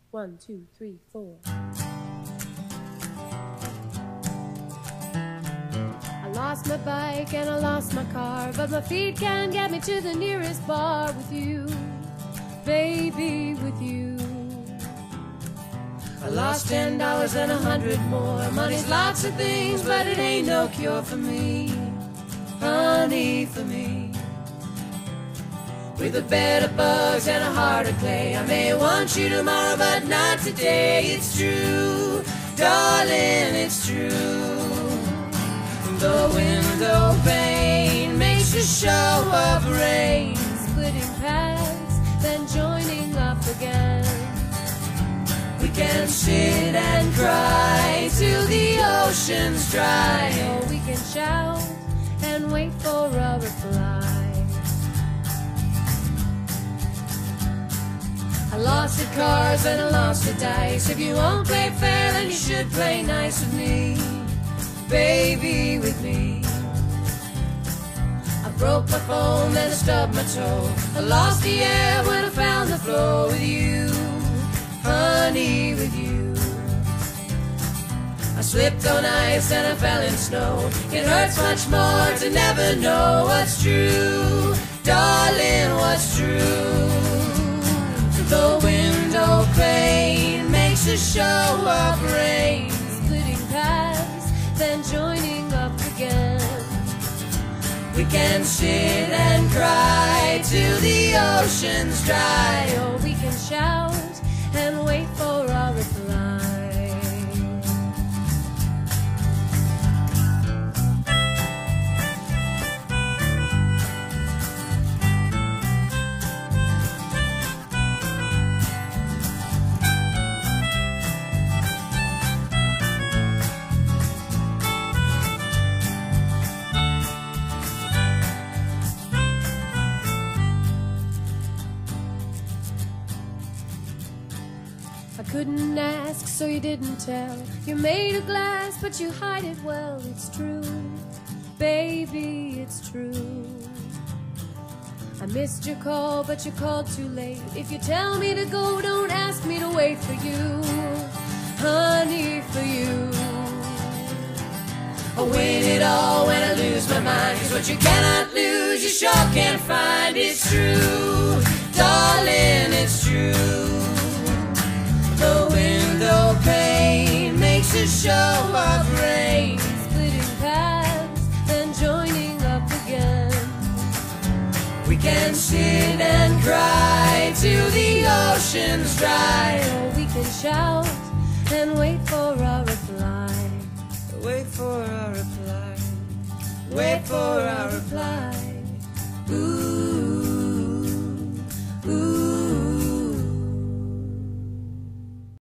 1, 2, 3, 4. I lost my bike and I lost my car, but my feet can't get me to the nearest bar with you, baby, with you. I lost $10 and 100 more. Money's lots of things, but it ain't no cure for me, honey, for me. With a bed of bugs and a heart of clay, I may want you tomorrow, but not today. It's true, darling, it's true. The window pane makes a show of rain, splitting paths, then joining up again. We can sit and cry till the ocean's dry, or we can shout and wait for a reply. I lost at cards and I lost at dice. If you won't play fair, then you should play nice with me, baby, with me. I broke my phone and I stubbed my toe. I lost the air when I found the floor with you, honey, with you. I slipped on ice and I fell in snow. It hurts much more to never know what's true, darling, what's true. The window pane makes a show of rain, splitting paths, then joining up again. We can sit and cry till the ocean's dry, or we can shout and wait for a reply. I couldn't ask, so you didn't tell. You're made of glass, but you hide it well. It's true, baby, it's true. I missed your call, but you called too late. If you tell me to go, don't ask me to wait for you, honey, for you. I win it all when I lose my mind, 'cause what you cannot lose, you sure can't find. It's true, darling, it's true. The window pane makes a show of rain, splitting paths, then joining up again. We can sit and cry till the ocean's dry, or we can shout and wait for a reply. Wait for a reply. Wait for a reply.